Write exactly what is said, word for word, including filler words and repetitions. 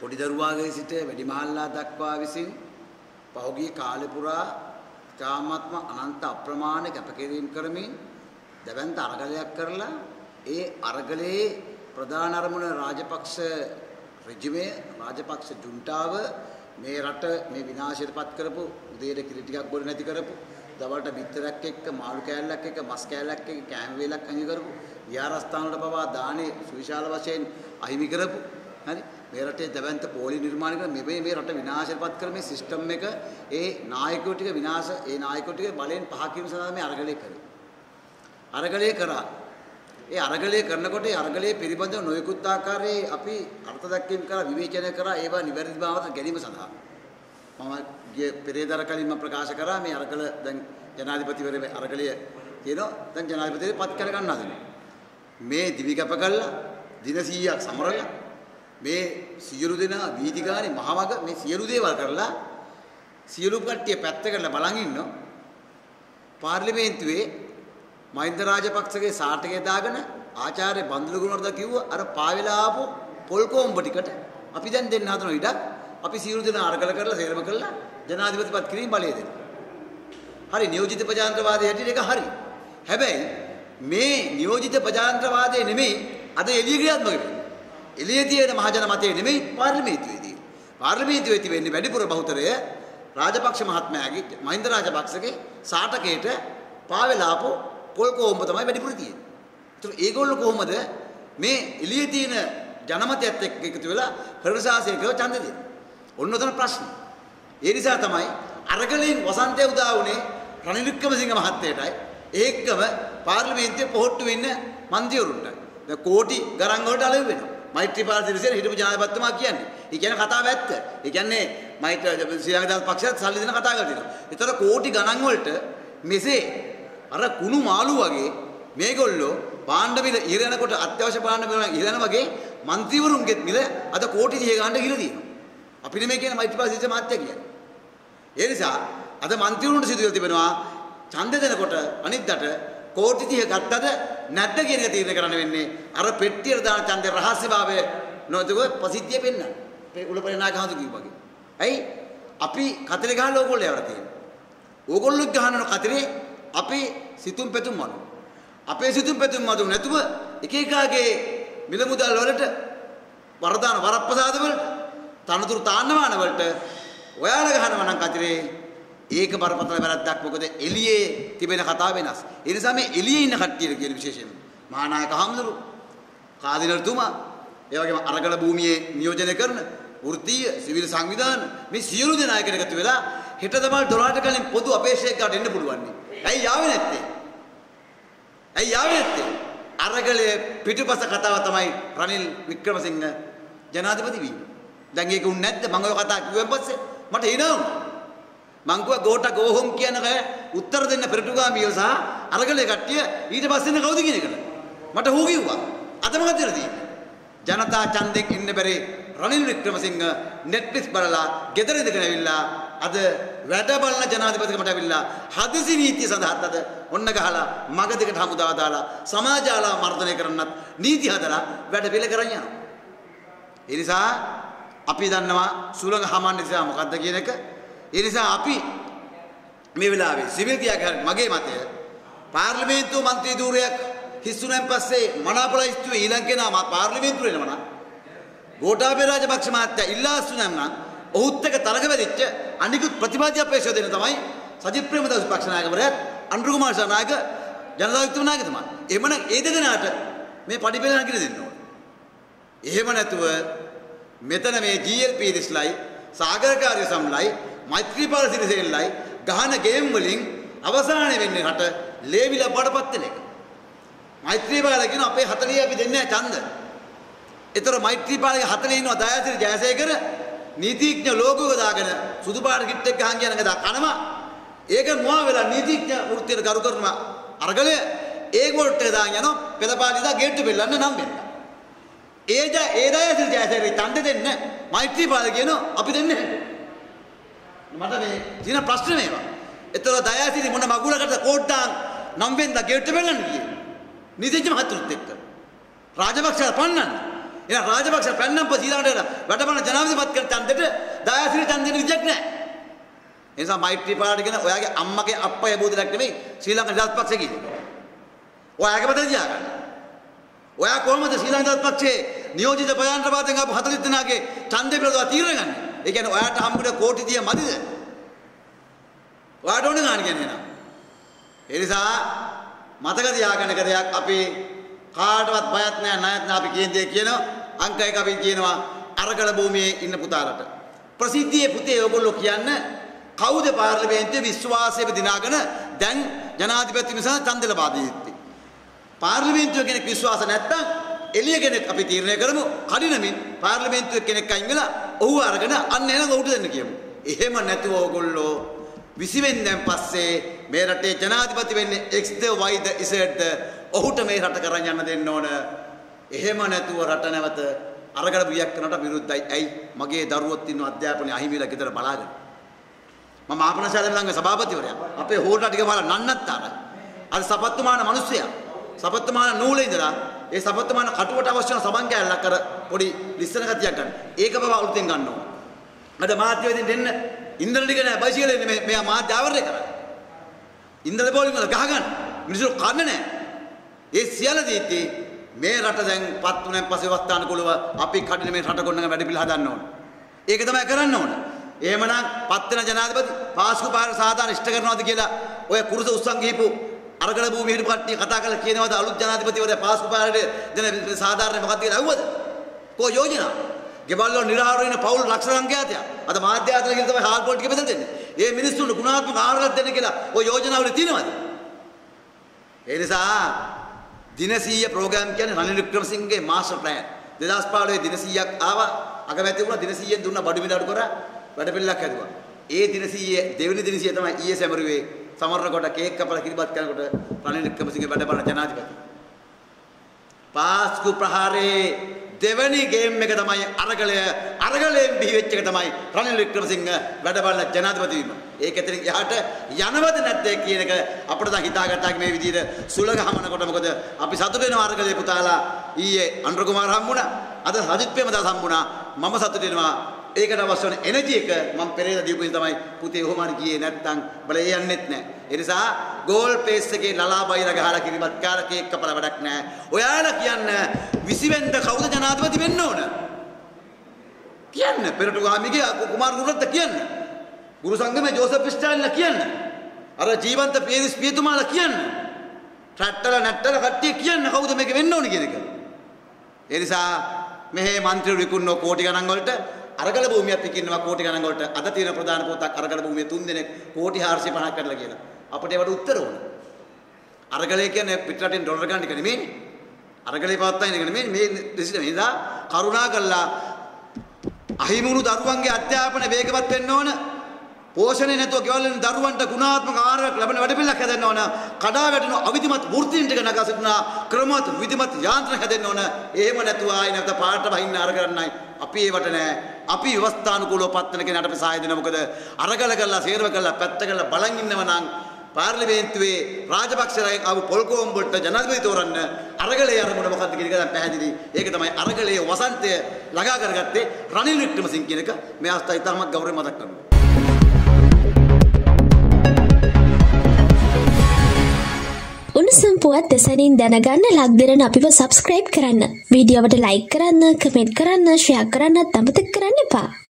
පොඩි දරුවාගේ සිට වැඩිමහල්ලා දක්වා විසින් පහුගිය කාලේ පුරා තාමත්ම අනන්ත අප්‍රමාණ කැපකිරීම කරමින් දැවැන්ත අරගලයක් කරලා ඒ අරගලයේ ප්‍රධාන අරමුණ රාජපක්ෂ රෙජිමය රාජපක්ෂ ජුන්ටාව මේ රට මේ විනාශයටපත් කරපු උදේට කිරි ටිකක් බොන්න නැති කරපු දවල්ට බිත්තරයක් එක්ක මාළු කෑල්ලක් එක්ක මස් කෑල්ලක් එක්ක කෑම වේලක් අහිමි කරපු විහාරස්ථාන වලට පවා දානේ සුවිශාල වශයෙන් අහිමි කරපු හරි මේ රටේ දැවැන්ත පොලි නිර්මාණය කරන මේ මේ රට විනාශයටපත් කර මේ සිස්ටම් එක ඒ නායකයෝ ටික විනාශ ඒ නායකයෝ ටික බලෙන් පහ කිරීම සඳහා මේ අරගලය කරේ අරගලය කරා ඒ අරගලය කරනකොට ඒ අරගලයේ පිළිබඳව නොයෙකුත් ආකාරයේ අපි අර්ථ දැක්වීම කරා විවේචනය කරා ඒවා නිවැරදි බවට ගැනීම සඳහා මම ගිය පෙරේදා කලින්ම ප්‍රකාශ කරා මේ අරගල දැන් ජනාධිපතිවරයා අරගලය කියනවා දැන් ජනාධිපතිවරයා පත් කර ගන්න හදනවා මේ දිවිගැප කළා දින සීයක් සමරලා මේ සියලු දෙනා වීදි ගානේ මහවග මේ සියලු දේවල් කරලා සියලු කට්ටිය පැත්තකට බලන් ඉන්නවා පාර්ලිමේන්තුවේ මහින්ද රාජපක්ෂගේ සාටකය දාගෙන ආචාර්ය බන්දුල ගුණවර්ධන කිව්වා අර පාවෙලා ආපු පොල් කොම්බ ටිකට අපි දැන් දෙන්න හදන ඉඩක් අපි සියලු දෙනා අරගල කරලා සේරම කරලා ජනාධිපතිපත් කිරීම බලය දෙන්න. හරි නියෝජිත ප්‍රජාතන්ත්‍රවාදයේ හැටියට ඒක හරි. හැබැයි මේ නියෝජිත ප්‍රජාතන්ත්‍රවාදයේ නෙමෙයි අද එළිය ක්‍රියාත්මක වෙන්නේ. එළියේ තියෙන මහජන මතයේ නෙමෙයි පාර්ලිමේන්තුවේදී. පාර්ලිමේන්තුවේ තිබෙන්නේ වැඩිපුර බහුතරය රාජපක්ෂ මහත්මයාගේ මහින්ද රාජපක්ෂගේ සාටකයට පාවෙලා ආපු පොල් කොම්බ තමයි වැඩිපුර තියෙන්නේ. ඒතර ඒගොල්ලෝ කොහොමද මේ එළියේ තියෙන ජනමතයත් එක්ක එකතු වෙලා ප්‍රශාසනිකව ඡන්ද දෙන්නේ? ඔන්න ඔතන ප්‍රශ්න. ඒ නිසා තමයි අරගලෙන් වසන්තය උදා වුණේ රනිල් වික්‍රමසිංහ මහත්තයටයි ඒකම පාර්ලිමේන්තුවේ පොහොට්ටු වෙන්න මන්ත්‍රීවරුන්ට. දැන් කෝටි ගණන් වලට අලෙව් වෙනවා. මෛත්‍රීපාල සිරිසේන හිටපු ජනාධිපතිතුමා කියන්නේ. ඒ කියන්නේ කතාව ඇත්ත. ඒ කියන්නේ මෛත්‍රී ශ්‍රී ලංකා පක්ෂයත් සල්ලි දෙන කතා කරලා තියෙනවා. ඒතර කෝටි ගණන් වලට මෙසේ අර කුණු මාළු වගේ මේගොල්ලෝ භාණ්ඩ මිල ඉරනකොට අත්‍යවශ්‍ය භාණ්ඩ මිල ඉරන වගේ മന്ത്രിවරුන්ගෙත් මිල අද කෝටි තිහ ගන්න ගිහලා තියෙනවා. අපි නෙමෙයි කියන මෛත්‍රීපාල සිරිසේන මහත්තයා කියන්නේ. ඒ නිසා අද മന്ത്രിවරුන්ට සිදු වෙලා තිබෙනවා ඡන්ද දෙනකොට අනිද්දාට කෝටි තිහ ගත්තද නැද්ද කියන එක තීරණය කරන්න වෙන්නේ අර පෙට්ටියට දාන ඡන්දේ රහස්‍යභාවය නොදව ප්‍රසිද්ධිය පෙන්නන. උලපරිනායක හඳු කිව්වාගේ. ඇයි අපි කතරේ ගහලා ඕගොල්ලෝ යවලා තියෙන්නේ. ඕගොල්ලෝ ගහන කතරේ අපි සිතුම් පැතුම් මනු. අපේ සිතුම් පැතුම් මදු නැතුව එක එකාගේ මිල මුදල් වලට වරදාන වරප්‍රසාද වලට තනතුරු තාන්නමාන වලට ඔයාලා ගහනවා නම් කතරේ ඒක බරපතල වැරද්දක්. මොකද එළියේ තිබෙන කතාව වෙනස්. ඒ නිසා මේ එළියේ ඉන්න කට්ටියට කියන විශේෂයෙන් මහානායක හම්දුරු කාදිනල්තුමා ඒ වගේම අරගල භූමියේ නියෝජනය කරන වෘත්තීය සිවිල් සංවිධාන මේ සියලු දෙනා එකට එකතු වෙලා හෙට දවල් දොළහට කලින් පොදු අපේක්ෂකයකට එන්න පුළුවන්. ඇයි යාවේ නැත්තේ? ඇයි යාවේ නැත්තේ? අරගලයේ පිටුපස කතාව තමයි රනිල් වික්‍රමසිංහ ජනාධිපති වීම. දැන් ඒක උන් නැද්ද? මම ඔය කතා කිව්වන් පස්සේ මට හිනා මං කිව්වා ගෝට ගෝහොම් කියන කය උත්තර දෙන්න පෙරටුගාමියෝ සහ අරගලේ කට්ටිය ඊට පස්සේ ඉන්න කවුද කියන එකට මට හු කිව්වා. අද මොකද තියෙන්නේ? ජනතා ඡන්දෙන් ඉන්න බැරි රනිල් වික්‍රමසිංහ නෙට්ෆ්ලික්ස් බලලා ගෙදර ඉඳගෙන ඇවිල්ලා අද වැඩ බලන ජනාධිපතිකමට ඇවිල්ලා හදිසි නීතිය සඳහාත් අද ඔන්න ගහලා මග දෙකට හමුදාව දාලා සමාජාලා මර්ධනය කරන්නත් නීති හදලා වැඩ පිළ කරන් යනවා. ඒ නිසා අපි දන්නවා සුළඟ හමන්න නිසා මොකද්ද කියන එක. ඒ නිසා අපි මේ වෙලාවේ සිවිල් ක්‍රියාකාර මගේ මතය පාර්ලිමේන්තුව മന്ത്രി ධූරයක් හිස්සුනෙන් පස්සේ මනාපලයිස්තුවේ ඊළඟ කෙනා පාර්ලිමේන්තුවේ එනවා නම් ගෝඨාභය රාජපක්ෂ මහත්තයා ඉල්ලා අස්සුනම් නම් ඔහුත් එක්ක තරග වෙදිච්ච අනිකුත් ප්‍රතිවාදී අපේක්ෂා දෙන තමයි සජිත් ප්‍රේමදාස පක්ෂ නායකවරයාත් අනුර කුමාර නායක ජනතාවිත්තු නායකතුමා. එහෙමනම් ඒ දෙදෙනාට මේ පඩිපෙළ නගින දෙන්න ඕනේ. එහෙම නැතුව මෙතන මේ ජී එල් පී දිස්ලයි සාගරකාර්ය සම්ලයි මෛත්‍රීපාල සිරිසේනලයි ගහන ගේම් වලින් අවසානයේ වෙන්නේ රට ලේවිලා බඩපත් වෙන එක. මෛත්‍රීපාල කියන අපේ හතලිය අපි දෙන්නේ ඡන්ද. ඒතර මෛත්‍රීපාලගේ හතලිය ඉන්නවා දයාසිරි ජයසේකර නීතිඥ ලෝගෝව දාගෙන සුදු පාට කිට් එක ගහන් කියන එක දා කනවා. ඒක මොවා වෙලා නීතිඥ වෘත්තියට කරු කරනවා අරගලය ඒගොල්ලට දාන් යනවා පෙළපාලි දා ගේට්ටු බෙල්ලන්න නම් වෙන්න. ඒ ජය ඒ දයාසිරි ජයසේකර ඡන්ද දෙන්න මෛත්‍රීපාල කියනවා අපි දෙන්නේ නැහැ. මට මේ දින ප්‍රශ්න මේවා. ඒතර දයාසිරි මොන මගුලකට කෝට්ටාන් නම් වෙන්ද ගේට්ටු බෙල්ලන්න කියේ. නීතිඥ මහතුරුත් එක්ක රාජපක්ෂ පන්නන්න. එහෙනම් රාජපක්ෂ පැන්නම් පසීලාට වැඩබන ජනාධිපති කරන ඡන්දෙට දයාසිරි ඡන්දෙට විදියක් නැහැ. ඒ නිසා මෛත්‍රී පාඩ කියන ඔයාගේ අම්මගේ අප්පගේ බෝධිලක් නෙමෙයි ශ්‍රී ලංකා නිදහස් පක්ෂය කියන්නේ. ඔයාගේ මතය තියාගන්න. ඔයා කොහොමද ශ්‍රී ලංකා නිදහස් පක්ෂයේ නියෝජිත ප්‍රධානපාතෙන් ආපු හතළිස් දෙනාගේ ඡන්දේ පිළිබඳව තීරණය ගන්න? ඒ කියන්නේ ඔයාට හම්බුනේ කෝටි තිය මදිද? ඔයාට ඕන ගන්න කියන්නේ නෑ. ඒ නිසා මතක තියාගන්න එක දෙයක් අපි කාටවත් බයත් නෑ ණයත් නෑ අපි කියන දේ කියනවා අංක එක අපි කියනවා අරගල භූමියේ ඉන්න පුතාලට ප්‍රසිද්ධියේ පුතේ ඔයගොල්ලෝ කියන්නේ කවුද පාර්ලිමේන්තුවේ විශ්වාසය දිනාගෙන දැන් ජනාධිපති නිසා ඡන්ද ලබා දී යුත්තේ පාර්ලිමේන්තුවේ කෙනෙක් විශ්වාස නැත්තම් එළිය කෙනෙක් අපි තීරණය කරමු කඩිනමින් පාර්ලිමේන්තුවේ කෙනෙක් අයින් වෙලා ඔහු අරගෙන අන්න එන ඔහුට දෙන්න කියමු එහෙම නැතුව ඔයගොල්ලෝ විසි වෙනිදාන් පස්සේ මේ රටේ ජනාධිපති වෙන්නේ X ද Y ද Z ද ඔහුට මේ රට කරන් යන්න දෙන්න ඕන. එහෙම නැතුව රට නැවත අරගල බියක් කරනට විරුද්ධයි. ඇයි? මගේ දරුවොත් ඉන්න අධ්‍යාපනයේ අහිමිලා ගෙදර බලාගෙන. මම ආපනශාලාවේ ළඟ සභාපතිවරයා. අපේ හෝටල් ටික බලලා නන්නත්තර. අර සපත්තුමාන මිනිස්සයා. සපත්තුමාන නූලේ ඉඳලා ඒ සපත්තුමාන කටුවට අවශ්‍ය කරන සබන් කෑල්ලක් කර පොඩි ලිස්සන ගතියක් ගන්න. ඒක බව අලුතෙන් ගන්න ඕන. අද මාධ්‍යවේදීන් දෙන්න ඉන්ද්‍රලික නෑ බයිසිකලෙ නෙමෙයි මෙයා මාධ්‍ය ආවරණය කරන්නේ. ඉන්ද්‍රල බෝලින් වල ගහගන්න. මිනිස්සු කන්නේ නෑ. ඒ සියල්ල දීති මේ රට දැන් පත් වුණාන් පස්සේ වස්තානුකූලව අපි කඩින මේ රට ගොඩනග වැඩ පිළිලා හදන්න ඕන. ඒක තමයි කරන්න ඕන. එහෙමනම් පත් වෙන ජනාධිපති පාස්කු පාර සාධාරණ ඉෂ්ට කරනවාද කියලා ඔය කුරුස උස්සන් ගිහපු අරගල භූමිය හිටපු කට්ටිය කතා කරලා කියනවාද අලුත් ජනාධිපතිවරයා පාස්කු පාරේ දෙන සාධාරණ මොකක්ද කියලා අහුවද? කෝ යෝජනා? ගෙවල් වල නිරාහාර වෙන පවුල් ලක්ෂ සංඛ්‍යාතයක්. අද මාධ්‍ය ආතන කියලා තමයි හාල් පොල් ටික බෙදලා දෙන්නේ. ඒ මිනිස්සුන්ට ගුණාත්මක ආහාරයක් දෙන්න කියලා ඔය යෝජනාවල තියෙනවද? ඒ නිසා දිනසීය ප්‍රෝග්‍රෑම් කියන්නේ රනිල් වික්‍රමසිංහගේ මාස්ටර් ප්ලෑන්. දෙදාස් පහළොවේ දිනසීයක් ආවා. අගමැති වුණා දිනසීයෙන් දුන්න බඩු මිල අඩු කරා වැඩ පිළිලක් හැදුවා. ඒ දිනසීයේ දෙවෙනි දිනසීය තමයි ඊයේ සැමරුවේ සමරන කොට කේක් කපලා කිරිබත් කරනකොට රනිල් වික්‍රමසිංහ වැඩ බලන ජනාධිපති. පාස්කු ප්‍රහාරේ දෙවෙනි ගේම් එක තමයි අරගලය අරගලයෙන් බිහිවෙච්ච එක තමයි රනිල් වික්‍රමසිංහ වැඩ බලන ජනාධිපති වීම. ඒක ඇතුලින් එහාට යනවද නැද්ද කියන එක අපිට දැන් හිතාගත්තා මේ විදිහට සුලගහමනකොට මොකද අපි සතුට වෙනවා අරගලේ පුතාලා ඊයේ අනුර කුමාර හම්බුණා අද සජිත් ප්‍රේමදාස හම්බුණා මම සතුට වෙනවා ඒකට අවශ්‍ය වෙන එනර්ජි එක මම පෙරේද දීපුවෙන් තමයි පුතේ ඔහොමයි ගියේ නැත්තම් බල ඒ යන්නෙත් නැහැ. ඒ නිසා ගෝල් පේස් එකේ ලලා බයිලා ගහලා කිරිබත් කාලා කේක් කපලා වැඩක් නැහැ. ඔයාලා කියන්න විසි වෙනිදා කවුද ජනාධිපති වෙන්න ඕන? කියන්න පෙරටුගාමිගේ කුමාර ගුරුරත්න කියන්න. ගුරු සංගමේ ජෝසප් ස්ටාලින්ලා කියන්න. අර ජීවන්ත පීරිස් පියතුමාලා කියන්න. ට්‍රැක්ටර නැට්ටර කට්ටිය කියන්න කවුද මේක වෙන්න ඕන කියන එක. ඒ නිසා මෙහි മന്ത്രി විකුණන කෝටි ගණන් වලට අරගල භූමියක් පිකින්නවා කෝටි ගණන් වලට අද තියෙන ප්‍රධාන පොතක් අරගල භූමිය තුන් දෙනෙක් කෝටි හාරසිය පනහක් කරලා කියලා. අපිට ඒවට උත්තර ඕන. අරගලේ කියන්නේ පිටරටින් ඩොලර් ගන්න එක නෙමෙයිනේ. අරගලේ පවත්වන එක නෙමෙයි මේ දෙසිට මේලා කරුණා කළා අහිමුණු දරුවන්ගේ අධ්‍යාපන වේගවත් වෙන්න ඕන. පෝෂණය නැතුව ගෙවල් වලින් දරුවන්ට ගුණාත්මක ආහාරයක් ලැබෙන වැඩපිළිවෙලක් හැදෙන්න ඕන. කඩා වැටෙන අවිධිමත් වෘත්තීන් ටික නගා සිටිනා ක්‍රමවත් විධිමත් යාන්ත්‍රණ හැදෙන්න ඕන. එහෙම නැතුව ආයෙ නැවත පාට බහින්න අරගන්නයි. අපි ඒවට නෑ. අපි ව්‍යවස්ථානුකූලව පත්වන කෙනාට අපි සහාය දෙනවා. මොකද අරගල කරලා සේරව කරලා පැත්ත කරලා බලන් ඉන්නව නම් පාර්ලිමේන්තුවේ රාජපක්ෂලයන් ආව පොල්කෝම් වලට ජනාධිපති තෝරන්න අරගලේ අරමුණ මොකක්ද කියන එක දැන් පැහැදිලි. ඒක තමයි අරගලේ වසන්තය ළඟා කරගත්තේ රනිල් වික්‍රමසිංහ කියන එක මේ අවස්ථාවේ තාමත් ගෞරවයෙන් මතක් කරනවා. උණුසුම් පුවත් දෙසනින් දැනගන්න ලක්දිරන අපිව සබ්ස්ක්‍රයිබ් කරන්න. වීඩියෝවට ලයික් කරන්න, කමෙන්ට් කරන්න, ෂෙයා කරන්නත් අමතක කරන්න එපා.